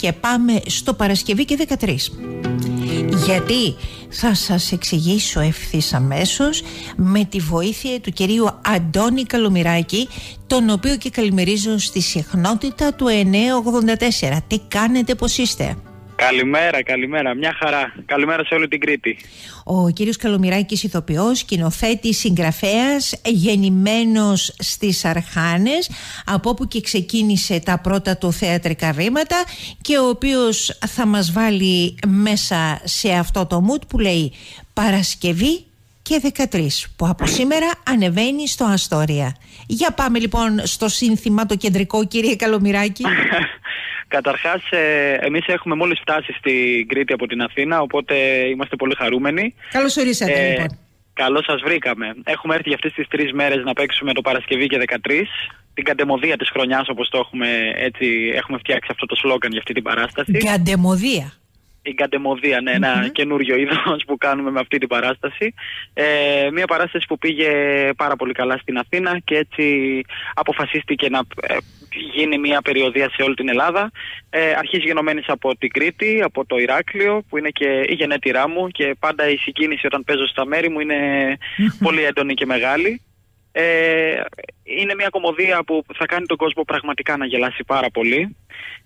και πάμε στο Παρασκευή και 13. Γιατί θα σας εξηγήσω ευθύς αμέσως με τη βοήθεια του κυρίου Αντώνη Καλομηράκη, τον οποίο και καλημερίζω στη συχνότητα του 984. Τι κάνετε, πώς είστε? Καλημέρα, μια χαρά. Καλημέρα σε όλη την Κρήτη. Ο κύριος Καλομηράκης, ηθοποιός, σκηνοθέτης, συγγραφέας, γεννημένος στις Αρχάνες, από όπου και ξεκίνησε τα πρώτα του θεατρικά βήματα, και ο οποίος θα μας βάλει μέσα σε αυτό το mood που λέει Παρασκευή και 13, που από σήμερα ανεβαίνει στο Αστόρια. Για πάμε λοιπόν στο σύνθημα το κεντρικό, κύριε Καλομηράκη. Καταρχάς, εμείς έχουμε μόλις φτάσει στην Κρήτη από την Αθήνα, οπότε είμαστε πολύ χαρούμενοι. Καλώς ορίσατε, λοιπόν. Καλώς σας βρήκαμε. Έχουμε έρθει για αυτές τις 3 μέρες να παίξουμε το Παρασκευή και 13, την καντεμοδία της χρονιάς, όπως το έχουμε, έτσι έχουμε φτιάξει αυτό το σλόγγαν για αυτή την παράσταση. Καντεμοδία. Η καντεμοδία, ναι, ένα καινούριο είδος που κάνουμε με αυτή την παράσταση. Μια παράσταση που πήγε πάρα πολύ καλά στην Αθήνα και έτσι αποφασίστηκε να γίνει μια περιοδεία σε όλη την Ελλάδα. Αρχής γενομένης από την Κρήτη, από το Ηράκλειο, που είναι και η γενέτειρά μου, και πάντα η συγκίνηση όταν παίζω στα μέρη μου είναι πολύ έντονη και μεγάλη. Είναι μια κομμωδία που θα κάνει τον κόσμο πραγματικά να γελάσει πάρα πολύ.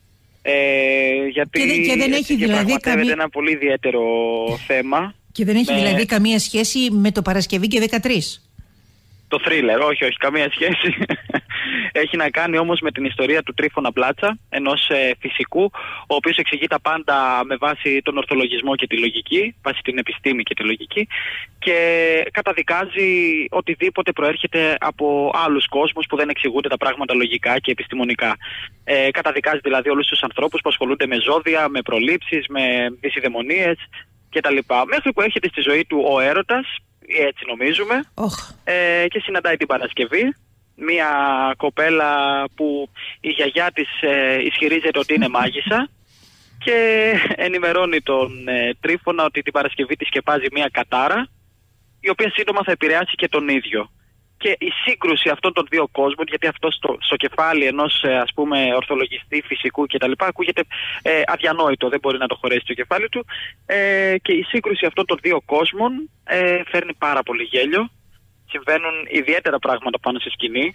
Γιατί και δεν έχει δηλαδή ένα πολύ ιδιαίτερο θέμα. Και δεν έχει δηλαδή καμία σχέση με το Παρασκευή και 13. Το θρίλερ, όχι, καμία σχέση. Έχει να κάνει όμως με την ιστορία του Τρίφωνα Πλάτσα, ενός φυσικού, ο οποίος εξηγεί τα πάντα με βάση τον ορθολογισμό και τη λογική, βάσει την επιστήμη και τη λογική, και καταδικάζει οτιδήποτε προέρχεται από άλλους κόσμους που δεν εξηγούνται τα πράγματα λογικά και επιστημονικά. Καταδικάζει δηλαδή όλους τους ανθρώπους που ασχολούνται με ζώδια, με προλήψεις, με δυσιδαιμονίες κτλ. Μέχρι που έρχεται στη ζωή του ο έρωτας, έτσι νομίζουμε, και συναντάει την Παρασκευή, μια κοπέλα που η γιαγιά της ισχυρίζεται ότι είναι μάγισσα, και ενημερώνει τον Τρίφωνα ότι την Παρασκευή της σκεπάζει μια κατάρα, η οποία σύντομα θα επηρεάσει και τον ίδιο. Και η σύγκρουση αυτών των δύο κόσμων, γιατί αυτό στο κεφάλι ενός ας πούμε ορθολογιστή φυσικού κτλ. Ακούγεται αδιανόητο, δεν μπορεί να το χωρέσει το κεφάλι του, και η σύγκρουση αυτών των δύο κόσμων φέρνει πάρα πολύ γέλιο. Συμβαίνουν ιδιαίτερα πράγματα πάνω στη σκηνή.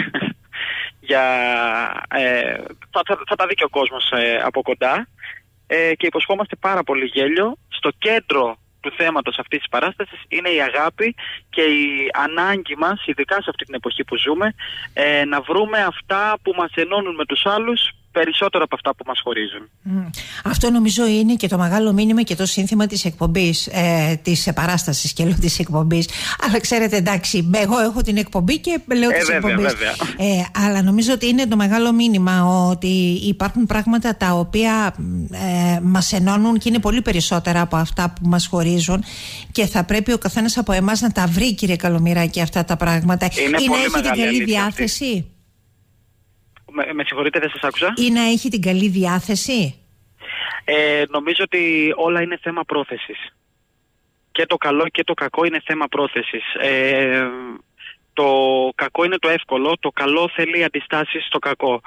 Θα τα δει και ο κόσμος από κοντά, και υποσχόμαστε πάρα πολύ γέλιο. Στο κέντρο του θέματος αυτής της παράστασης είναι η αγάπη και η ανάγκη μας, ειδικά σε αυτή την εποχή που ζούμε, να βρούμε αυτά που μας ενώνουν με τους άλλους περισσότερο από αυτά που μας χωρίζουν. Αυτό νομίζω είναι και το μεγάλο μήνυμα και το σύνθημα της εκπομπής, της παράστασης και λέω της εκπομπής. Αλλά ξέρετε, εντάξει, εγώ έχω την εκπομπή και λέω της εκπομπής. Αλλά νομίζω ότι είναι το μεγάλο μήνυμα ότι υπάρχουν πράγματα τα οποία μας ενώνουν και είναι πολύ περισσότερα από αυτά που μας χωρίζουν, και θα πρέπει ο καθένας από εμάς να τα βρει, κύριε Καλομηράκη, αυτά τα πράγματα. Είναι πολύ έχει την καλή διάθεση. Αυτή. Με συγχωρείτε, δεν σας άκουσα. Ή να έχει την καλή διάθεση. Νομίζω ότι όλα είναι θέμα πρόθεσης. Και το καλό και το κακό είναι θέμα πρόθεσης. Το κακό είναι το εύκολο, το καλό θέλει αντιστάσεις στο κακό.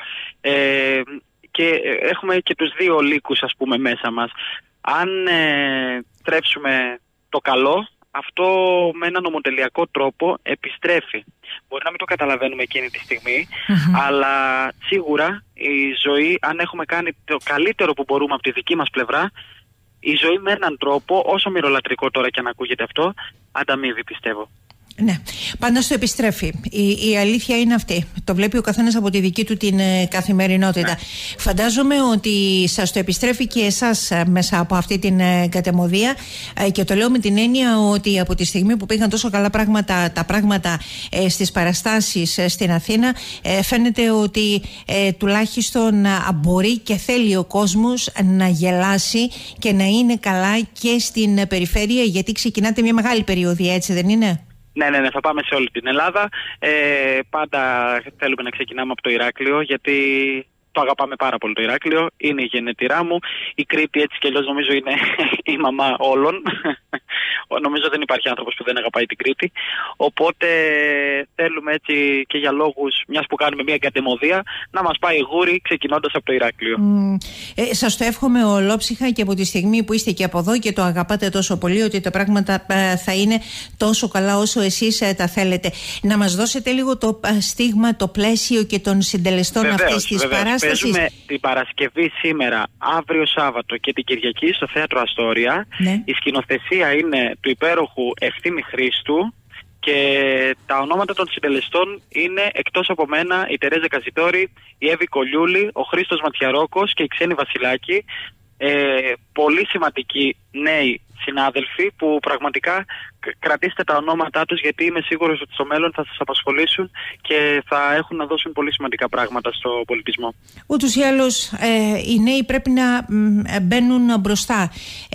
Και έχουμε και τους δύο λύκους, ας πούμε, μέσα μας. Αν τρέψουμε το καλό, αυτό με έναν ομοτελειακό τρόπο επιστρέφει. Μπορεί να μην το καταλαβαίνουμε εκείνη τη στιγμή, αλλά σίγουρα η ζωή, αν έχουμε κάνει το καλύτερο που μπορούμε από τη δική μας πλευρά, η ζωή με έναν τρόπο, όσο μυρολατρικό τώρα και αν ακούγεται αυτό, ανταμείβει, πιστεύω. Ναι, πάντα στο επιστρέφει. Η αλήθεια είναι αυτή. Το βλέπει ο καθένας από τη δική του την καθημερινότητα. Φαντάζομαι ότι σας το επιστρέφει και εσάς μέσα από αυτή την κατεμοδία, και το λέω με την έννοια ότι από τη στιγμή που πήγαν τόσο καλά τα πράγματα στις παραστάσεις στην Αθήνα, φαίνεται ότι τουλάχιστον μπορεί και θέλει ο κόσμος να γελάσει και να είναι καλά και στην περιφέρεια, γιατί ξεκινάτε μια μεγάλη περιοδία, έτσι δεν είναι? Ναι, θα πάμε σε όλη την Ελλάδα. Πάντα θέλουμε να ξεκινάμε από το Ηράκλειο, γιατί το αγαπάμε πάρα πολύ το Ηράκλειο, είναι η γενετηρά μου. Η Κρήτη έτσι κι αλλιώς νομίζω είναι η μαμά όλων. Νομίζω δεν υπάρχει άνθρωπος που δεν αγαπάει την Κρήτη. Οπότε θέλουμε έτσι και για λόγους, μιας που κάνουμε μια εγκαταιμωδία, να μας πάει γούρι ξεκινώντας από το Ηράκλειο. Σας το εύχομαι ολόψυχα και από τη στιγμή που είστε και από εδώ και το αγαπάτε τόσο πολύ, ότι τα πράγματα θα είναι τόσο καλά όσο εσείς τα θέλετε. Να μας δώσετε λίγο το στίγμα, το πλαίσιο και των συντελεστών αυτής της παράστασης. Παίζουμε την Παρασκευή σήμερα, αύριο Σάββατο και την Κυριακή στο Θέατρο Αστόρια. Ναι. Η σκηνοθεσία είναι του υπέροχου Ευθύμη Χρήστου και τα ονόματα των συντελεστών είναι, εκτός από μένα, η Τερέζα Καζιτόρη, η Εύη Κολιούλη, ο Χρήστος Ματιαρόκος και η Ξένη Βασιλάκη. Πολύ σημαντικοί νέοι συνάδελφοι που πραγματικά κρατήστε τα ονόματά τους, γιατί είμαι σίγουρος ότι στο μέλλον θα σας απασχολήσουν και θα έχουν να δώσουν πολύ σημαντικά πράγματα στο πολιτισμό. Ούτως ή άλλως οι νέοι πρέπει να μπαίνουν μπροστά,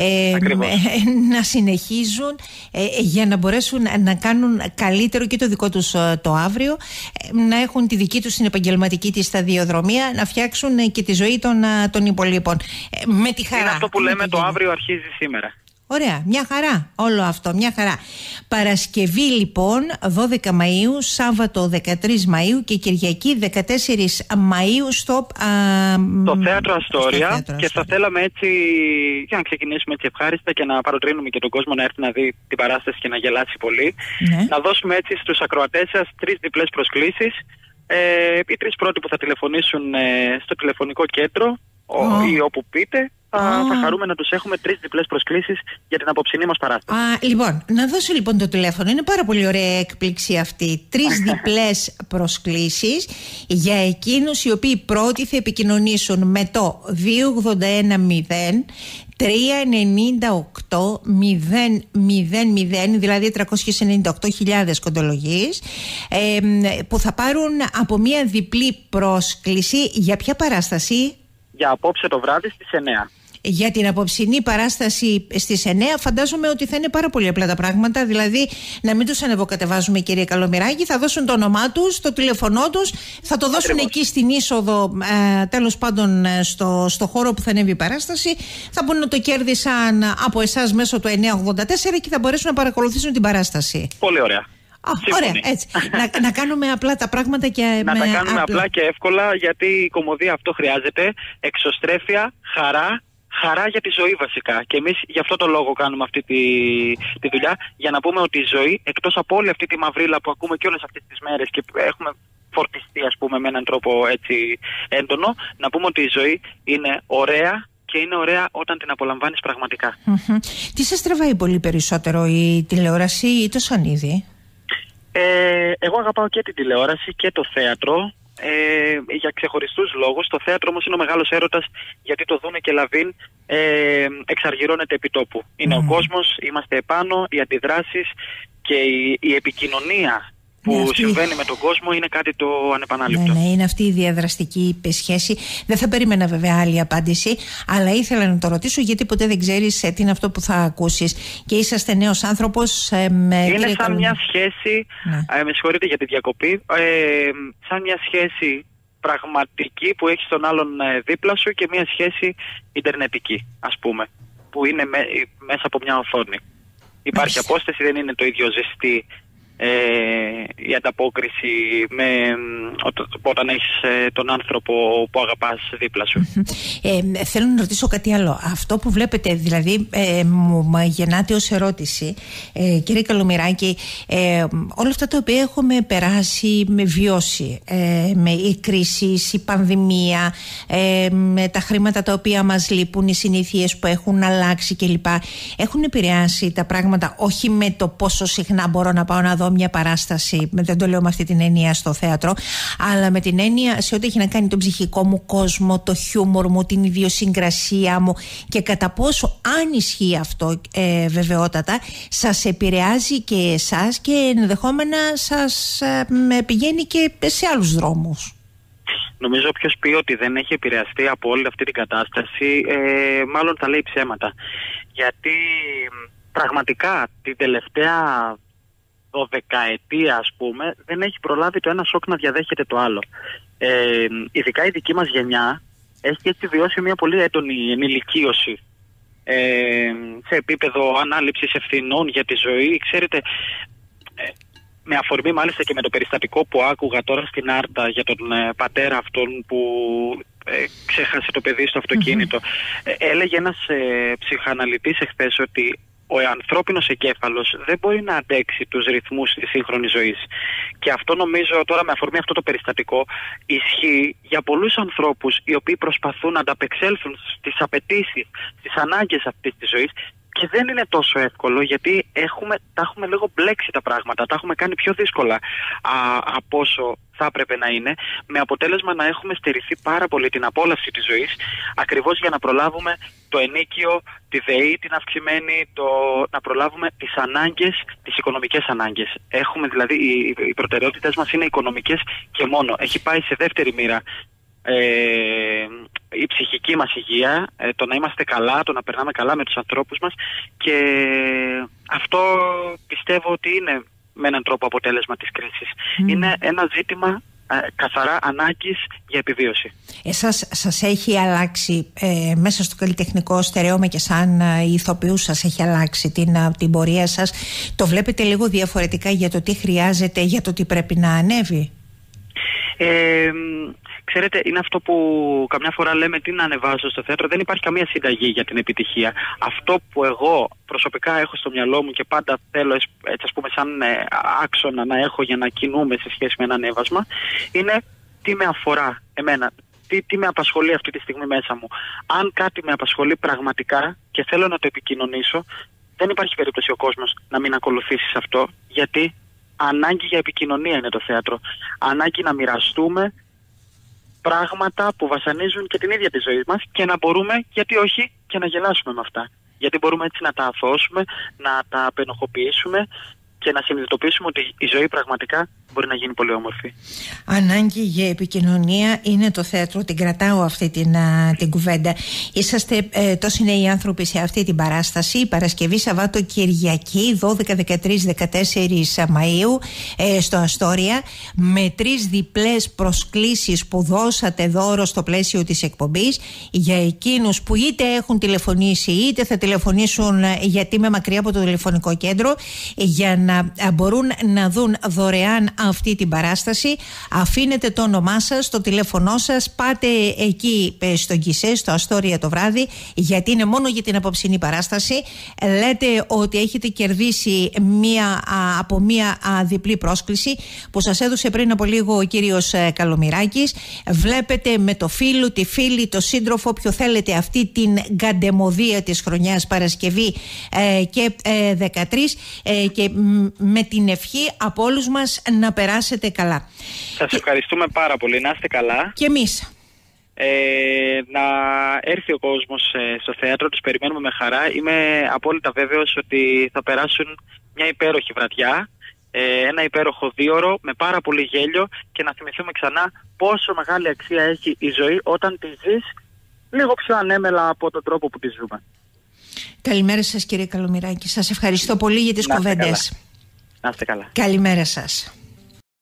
να συνεχίζουν για να μπορέσουν να κάνουν καλύτερο και το δικό τους το αύριο, να έχουν τη δική τους την επαγγελματική της σταδιοδρομία, να φτιάξουν και τη ζωή των υπολείπων. Με τη χαρά. Είναι αυτό που λέμε, το αύριο αρχίζει σήμερα. Ωραία, μια χαρά όλο αυτό, μια χαρά. Παρασκευή λοιπόν 12 Μαΐου, Σάββατο 13 Μαΐου και Κυριακή 14 Μαΐου στο Θέατρο Αστόρια. Και θα θέλαμε έτσι, για να ξεκινήσουμε έτσι ευχάριστα και να παροτρύνουμε και τον κόσμο να έρθει να δει την παράσταση και να γελάσει πολύ, να δώσουμε έτσι στους ακροατές σας 3 διπλές προσκλήσεις. Οι 3 πρώτοι που θα τηλεφωνήσουν στο τηλεφωνικό κέντρο ή όπου πείτε, θα χαρούμε να τους έχουμε 3 διπλές προσκλήσεις για την απόψινή μας παράσταση. Λοιπόν, να δώσω λοιπόν το τηλέφωνο. Είναι πάρα πολύ ωραία έκπληξη αυτή. 3 διπλές προσκλήσεις για εκείνους οι οποίοι πρώτοι θα επικοινωνήσουν με το 281 398 000, δηλαδή 398.000 κοντολογίες, που θα πάρουν από μια διπλή πρόσκληση. Για ποια παράσταση? Για απόψε το βράδυ στις 9. Για την απόψινή παράσταση στις 9 φαντάζομαι ότι θα είναι πάρα πολύ απλά τα πράγματα. Δηλαδή να μην τους ανεβοκατεβάζουμε, κύριε Καλομηράκη. Θα δώσουν το όνομά τους, το τηλέφωνό τους, θα το δώσουν εκεί στην είσοδο, τέλος πάντων στο χώρο που θα ανέβει η παράσταση. Θα πούνε ότι το κέρδισαν από εσάς μέσω του 984 και θα μπορέσουν να παρακολουθήσουν την παράσταση. Πολύ ωραία. Ωραία, έτσι. να κάνουμε απλά τα πράγματα και να τα κάνουμε απλά και εύκολα, γιατί η κωμωδία αυτό χρειάζεται. Εξωστρέφεια, χαρά για τη ζωή βασικά. Και εμείς γι' αυτό το λόγο κάνουμε αυτή τη δουλειά, για να πούμε ότι η ζωή, εκτός από όλη αυτή τη μαυρίλα που ακούμε και όλες αυτές τις μέρες και έχουμε φορτιστεί, ας πούμε, με έναν τρόπο έτσι έντονο, να πούμε ότι η ζωή είναι ωραία και είναι ωραία όταν την απολαμβάνεις πραγματικά. Τι σας τραβάει πολύ περισσότερο, η τηλεόραση ή το σανίδι? Εγώ αγαπάω και την τηλεόραση και το θέατρο, για ξεχωριστούς λόγους. Το θέατρο όμως είναι ο μεγάλος έρωτας, γιατί το Δούνε και Λαβίν εξαργυρώνεται επί τόπου. Είναι ο κόσμος, είμαστε επάνω, οι αντιδράσεις και η επικοινωνία που συμβαίνει με τον κόσμο είναι κάτι το ανεπανάληπτο. Ναι, είναι αυτή η διαδραστική σχέση. Δεν θα περίμενα βέβαια άλλη απάντηση, αλλά ήθελα να το ρωτήσω, γιατί ποτέ δεν ξέρεις τι είναι αυτό που θα ακούσεις. Και είσαστε νέος άνθρωπος. Είναι σαν μια σχέση, με συγχωρείτε για τη διακοπή, σαν μια σχέση πραγματική που έχεις τον άλλον δίπλα σου και μια σχέση ιντερνετική, ας πούμε, που είναι μέσα από μια οθόνη. Υπάρχει απόσταση, δεν είναι το ίδιο ζεστή η ανταπόκριση όταν έχεις τον άνθρωπο που αγαπάς δίπλα σου. Θέλω να ρωτήσω κάτι άλλο. Αυτό που βλέπετε, δηλαδή μου γεννάται ως ερώτηση, κύριε Καλομηράκη, όλα αυτά τα οποία έχουμε περάσει, με βιώσει, με η κρίση, η πανδημία, με τα χρήματα τα οποία μας λείπουν, οι συνήθειες που έχουν αλλάξει κλπ, έχουν επηρεάσει τα πράγματα, όχι με το πόσο συχνά μπορώ να πάω να δω μια παράσταση, δεν το λέω με αυτή την έννοια στο θέατρο, αλλά με την έννοια σε ό,τι έχει να κάνει τον ψυχικό μου κόσμο, το χιούμορ μου, την ιδιοσυγκρασία μου, και κατά πόσο, αν ισχύει αυτό βεβαιότατα, σας επηρεάζει και εσάς και ενδεχόμενα σας πηγαίνει και σε άλλους δρόμους. Νομίζω όποιος πει ότι δεν έχει επηρεαστεί από όλη αυτή την κατάσταση, μάλλον θα λέει ψέματα. Γιατί πραγματικά την τελευταία 12ετία, ας πούμε, δεν έχει προλάβει το ένα σοκ να διαδέχεται το άλλο. Ειδικά η δική μας γενιά, έχει έτσι βιώσει μια πολύ έντονη ενηλικίωση σε επίπεδο ανάληψης ευθυνών για τη ζωή. Ξέρετε, με αφορμή μάλιστα και με το περιστατικό που άκουγα τώρα στην Άρτα για τον πατέρα αυτόν που ξέχασε το παιδί στο αυτοκίνητο. Έλεγε ένας ψυχαναλυτής εχθές ότι ο ανθρώπινος εγκέφαλος δεν μπορεί να αντέξει τους ρυθμούς της σύγχρονης ζωής. Και αυτό νομίζω τώρα με αφορμή αυτό το περιστατικό ισχύει για πολλούς ανθρώπους οι οποίοι προσπαθούν να ανταπεξέλθουν στις απαιτήσεις, στις ανάγκες αυτής της ζωής. Και δεν είναι τόσο εύκολο, γιατί τα έχουμε λίγο μπλέξει τα πράγματα, τα έχουμε κάνει πιο δύσκολα από όσο θα έπρεπε να είναι, με αποτέλεσμα να έχουμε στερηθεί πάρα πολύ την απόλαυση της ζωής, ακριβώς για να προλάβουμε το ενίκιο, τη ΔΕΗ την αυξημένη, να προλάβουμε τις ανάγκες, τις οικονομικές ανάγκες. Έχουμε δηλαδή, οι προτεραιότητες μας είναι οικονομικές και μόνο. Έχει πάει σε δεύτερη μοίρα η ψυχική μας υγεία, το να είμαστε καλά, το να περνάμε καλά με τους ανθρώπους μας, και αυτό πιστεύω ότι είναι με έναν τρόπο αποτέλεσμα της κρίσης. Είναι ένα ζήτημα καθαρά ανάγκης για επιβίωση. Εσάς σας έχει αλλάξει μέσα στο καλλιτεχνικό στερεώμα και σαν ηθοποιούς σας έχει αλλάξει την πορεία σας? Το βλέπετε λίγο διαφορετικά για το τι χρειάζεται, για το τι πρέπει να ανέβει? Ξέρετε, είναι αυτό που καμιά φορά λέμε, τι να ανεβάζω στο θέατρο. Δεν υπάρχει καμία συνταγή για την επιτυχία. Αυτό που εγώ προσωπικά έχω στο μυαλό μου και πάντα θέλω, έτσι ας πούμε, σαν άξονα να έχω για να κινούμε σε σχέση με ένα ανέβασμα, είναι τι με αφορά εμένα, τι με απασχολεί αυτή τη στιγμή μέσα μου. Αν κάτι με απασχολεί πραγματικά και θέλω να το επικοινωνήσω, δεν υπάρχει περίπτωση ο κόσμος να μην ακολουθήσει σε αυτό, γιατί ανάγκη για επικοινωνία είναι το θέατρο. Ανάγκη να μοιραστούμε πράγματα που βασανίζουν και την ίδια τη ζωή μας και να μπορούμε, γιατί όχι, και να γελάσουμε με αυτά. Γιατί μπορούμε έτσι να τα αθώσουμε, να τα απενοχοποιήσουμε και να συνειδητοποιήσουμε ότι η ζωή πραγματικά μπορεί να γίνει πολύ όμορφη. Ανάγκη για επικοινωνία είναι το θέατρο. Την κρατάω αυτή την κουβέντα. Είσαστε τόσοι νέοι άνθρωποι σε αυτή την παράσταση. Παρασκευή, Σαββάτο, Κυριακή, 12, 13, 14 Μαΐου στο Αστόρια, με 3 διπλές προσκλήσεις που δώσατε δώρο στο πλαίσιο της εκπομπής για εκείνους που είτε έχουν τηλεφωνήσει είτε θα τηλεφωνήσουν, γιατί είμαι μακριά από το τηλεφωνικό κέντρο, για να μπορούν να δουν δωρεάν αυτή την παράσταση. Αφήνετε το όνομά σας, το τηλέφωνό σας, πάτε εκεί στο Γκισέ, στο Αστόρια το βράδυ, γιατί είναι μόνο για την απόψινή παράσταση. Λέτε ότι έχετε κερδίσει από μία διπλή πρόσκληση που σας έδωσε πριν από λίγο ο κύριος Καλομηράκης. Βλέπετε με το φίλο, τη φίλη, το σύντροφο, ποιο θέλετε, αυτή την γκαντεμωδία της χρονιάς, Παρασκευή και 13, και με την ευχή από όλους μας να περάσετε καλά. Σας ευχαριστούμε πάρα πολύ. Να είστε καλά. Και εμείς. Να έρθει ο κόσμος στο θέατρο, τους περιμένουμε με χαρά. Είμαι απόλυτα βέβαιος ότι θα περάσουν μια υπέροχη βραδιά, ένα υπέροχο 2ωρο με πάρα πολύ γέλιο, και να θυμηθούμε ξανά πόσο μεγάλη αξία έχει η ζωή όταν τη ζεις λίγο πιο ανέμελα από τον τρόπο που τη ζούμε. Καλημέρα σας, κύριε Καλομηράκη. Σας ευχαριστώ πολύ για τις κουβέντες. Να είστε καλά. Καλημέρα σας.